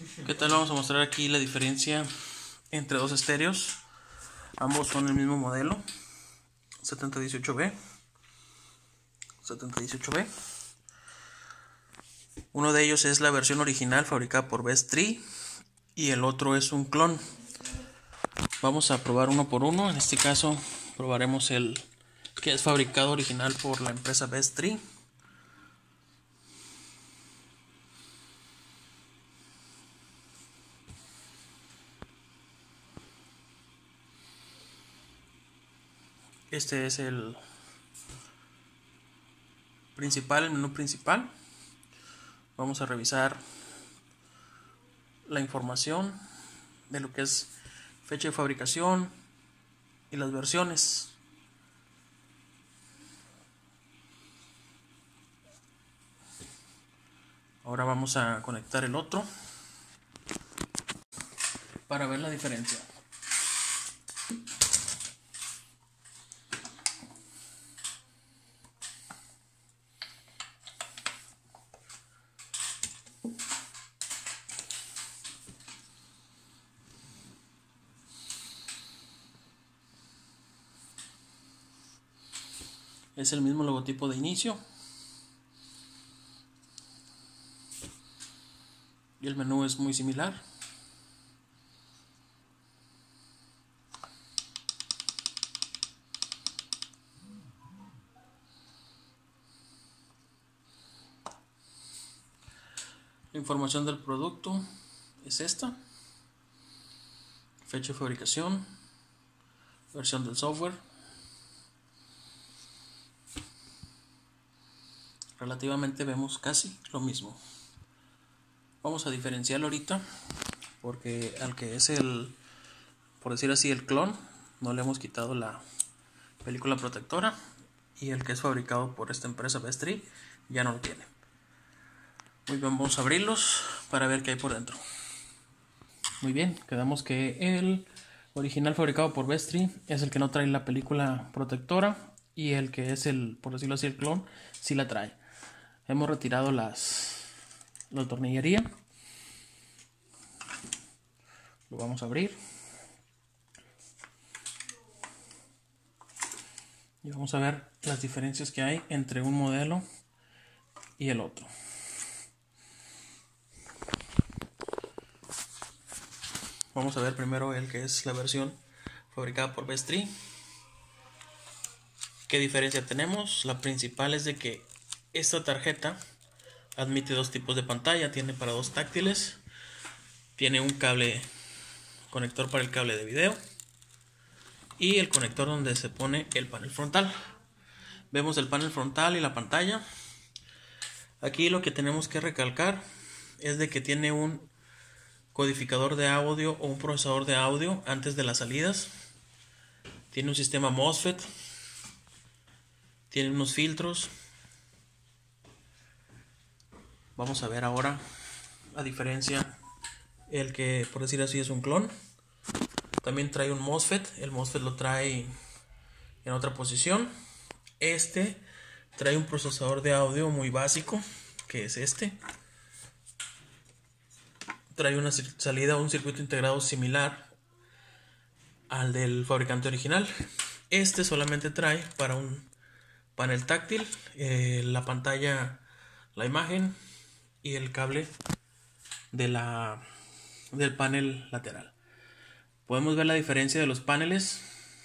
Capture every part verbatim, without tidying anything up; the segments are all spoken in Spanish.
¿Qué tal? Vamos a mostrar aquí la diferencia entre dos estéreos. Ambos son el mismo modelo, setenta dieciocho B. setenta dieciocho B. Uno de ellos es la versión original fabricada por Best Tree y el otro es un clon. Vamos a probar uno por uno. En este caso probaremos el que es fabricado original por la empresa Best Tree. Este es el principal, el menú principal. Vamos a revisar la información de lo que es fecha de fabricación y las versiones. Ahora vamos a conectar el otro para ver la diferencia. Es el mismo logotipo de inicio y el menú es muy similar. La información del producto es esta: fecha de fabricación, versión del software. Relativamente vemos casi lo mismo. Vamos a diferenciarlo ahorita porque al que es el, por decir así, el clon, no le hemos quitado la película protectora, y el que es fabricado por esta empresa Best Tree ya no lo tiene. Muy bien, vamos a abrirlos para ver qué hay por dentro. Muy bien, quedamos que el original fabricado por Best Tree es el que no trae la película protectora, y el que es el, por decirlo así, el clon, sí la trae. Hemos retirado las la tornillería. Lo vamos a abrir y vamos a ver las diferencias que hay entre un modelo y el otro. Vamos a ver primero el que es la versión fabricada por Best Tree. ¿Qué diferencia tenemos? La principal es de que esta tarjeta admite dos tipos de pantalla. Tiene para dos táctiles, tiene un cable conector para el cable de video y el conector donde se pone el panel frontal. Vemos el panel frontal y la pantalla. Aquí lo que tenemos que recalcar es de que tiene un codificador de audio o un procesador de audio antes de las salidas. Tiene un sistema MOSFET, tiene unos filtros. Vamos a ver ahora la diferencia. El que, por decir así, es un clon, también trae un MOSFET. El MOSFET lo trae en otra posición. Este trae un procesador de audio muy básico, que es este. Trae una salida, un circuito integrado similar al del fabricante original. Este solamente trae para un panel táctil, eh, la pantalla, la imagen y el cable de la, del panel lateral. Podemos ver la diferencia de los paneles.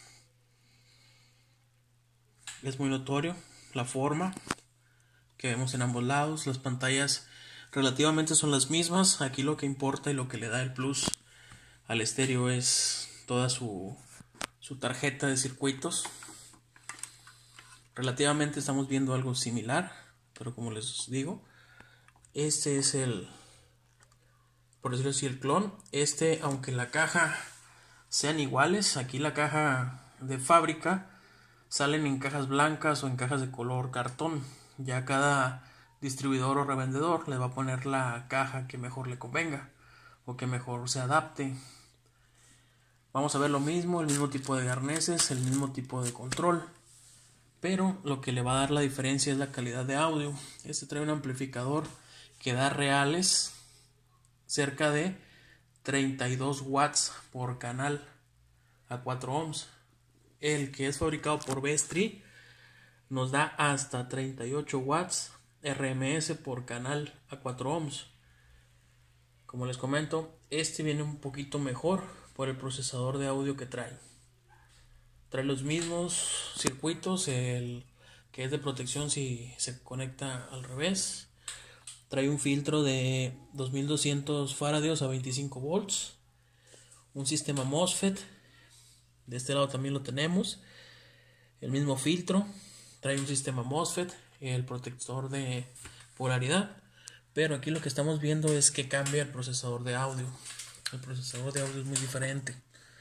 Es muy notorio la forma que vemos en ambos lados. Las pantallas relativamente son las mismas. Aquí lo que importa y lo que le da el plus al estéreo es toda su, su tarjeta de circuitos. Relativamente estamos viendo algo similar, pero como les digo, este es el, por decirlo así, el clon. Este, aunque la caja sean iguales, aquí la caja de fábrica salen en cajas blancas o en cajas de color cartón. Ya cada distribuidor o revendedor le va a poner la caja que mejor le convenga o que mejor se adapte. Vamos a ver lo mismo, el mismo tipo de arneses, el mismo tipo de control, pero lo que le va a dar la diferencia es la calidad de audio. Este trae un amplificador que da reales cerca de treinta y dos watts por canal a cuatro ohms. El que es fabricado por Bestri nos da hasta treinta y ocho watts R M S por canal a cuatro ohms. Como les comento, este viene un poquito mejor por el procesador de audio que trae. Trae los mismos circuitos, el que es de protección si se conecta al revés. Trae un filtro de dos mil doscientos faradios a veinticinco volts. Un sistema MOSFET. De este lado también lo tenemos. El mismo filtro. Trae un sistema MOSFET. El protector de polaridad. Pero aquí lo que estamos viendo es que cambia el procesador de audio. El procesador de audio es muy diferente.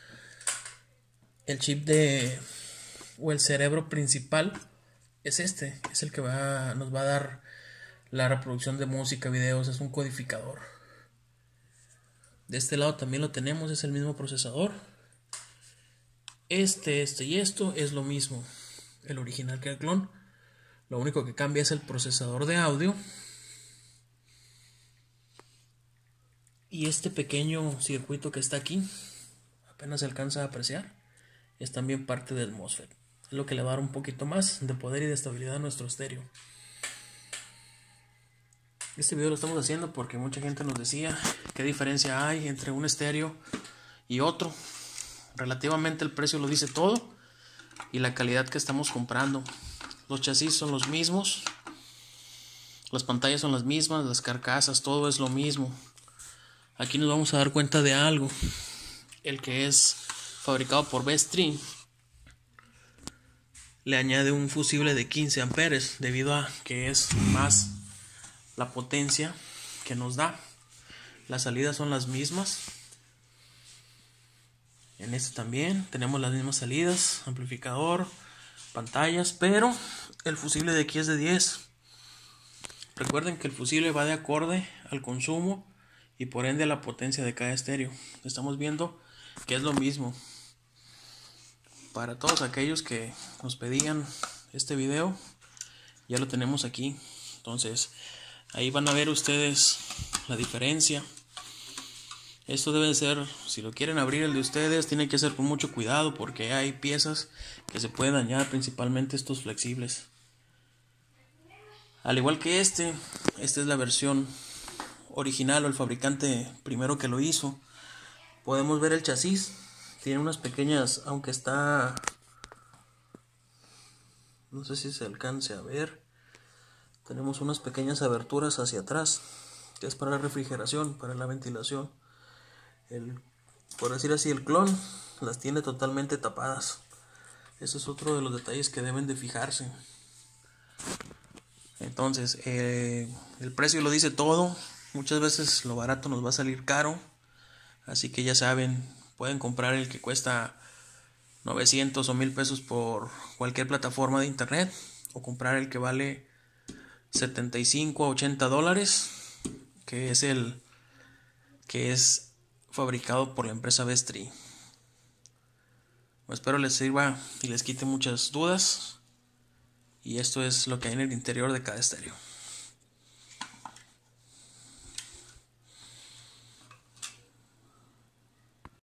El chip de o el cerebro principal es este, es el que va, nos va a dar la reproducción de música, videos, es un codificador. De este lado también lo tenemos, es el mismo procesador. Este, este y esto es lo mismo, el original que el clon. Lo único que cambia es el procesador de audio. Y este pequeño circuito que está aquí, apenas se alcanza a apreciar, es también parte del MOSFET. Es lo que le va a dar un poquito más de poder y de estabilidad a nuestro estéreo. Este video lo estamos haciendo porque mucha gente nos decía qué diferencia hay entre un estéreo y otro. Relativamente el precio lo dice todo y la calidad que estamos comprando. Los chasis son los mismos, las pantallas son las mismas, las carcasas, todo es lo mismo. Aquí nos vamos a dar cuenta de algo. El que es fabricado por Bestri le añade un fusible de quince amperes debido a que es más la potencia que nos da. Las salidas son las mismas. En este también tenemos las mismas salidas, amplificador, pantallas, pero el fusible de aquí es de diez. Recuerden que el fusible va de acorde al consumo y por ende a la potencia de cada estéreo. Estamos viendo que es lo mismo. Para todos aquellos que nos pedían este video, ya lo tenemos aquí. Entonces ahí van a ver ustedes la diferencia. Esto debe ser, si lo quieren abrir el de ustedes, tiene que ser con mucho cuidado porque hay piezas que se pueden dañar, principalmente estos flexibles. Al igual que este, esta es la versión original o el fabricante primero que lo hizo. Podemos ver el chasis, tiene unas pequeñas, aunque está, no sé si se alcance a ver, tenemos unas pequeñas aberturas hacia atrás, que es para la refrigeración, para la ventilación. El, por decir así, el clon las tiene totalmente tapadas. Ese es otro de los detalles que deben de fijarse. Entonces, eh, el precio lo dice todo. Muchas veces lo barato nos va a salir caro. Así que ya saben, pueden comprar el que cuesta novecientos o mil pesos por cualquier plataforma de internet, o comprar el que vale setenta y cinco a ochenta dólares, que es el que es fabricado por la empresa Bestri. Espero les sirva y les quite muchas dudas. Y esto es lo que hay en el interior de cada estéreo.